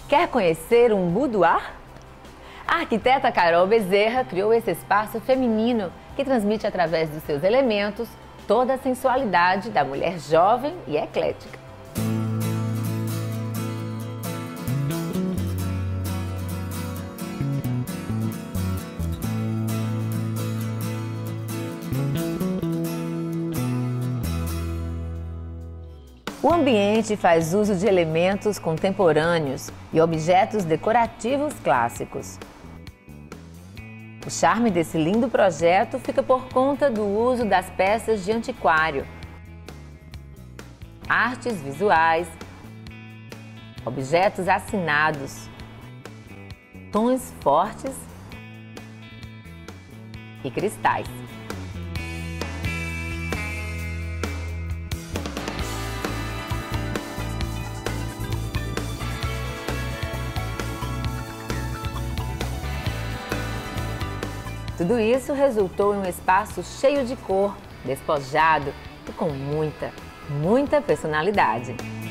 Quer conhecer um boudoir? A arquiteta Carol Bezerra criou esse espaço feminino que transmite através dos seus elementos toda a sensualidade da mulher jovem e eclética. O ambiente faz uso de elementos contemporâneos e objetos decorativos clássicos. O charme desse lindo projeto fica por conta do uso das peças de antiquário, artes visuais, objetos assinados, tons fortes e cristais. Tudo isso resultou em um espaço cheio de cor, despojado e com muita personalidade.